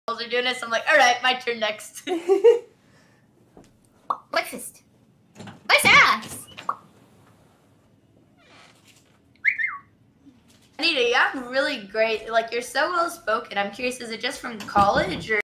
are doing this. I'm like, all right, my turn next. Breakfast. Nice ass. Anita, you have really great, like, you're so well spoken. I'm curious, is it just from college or?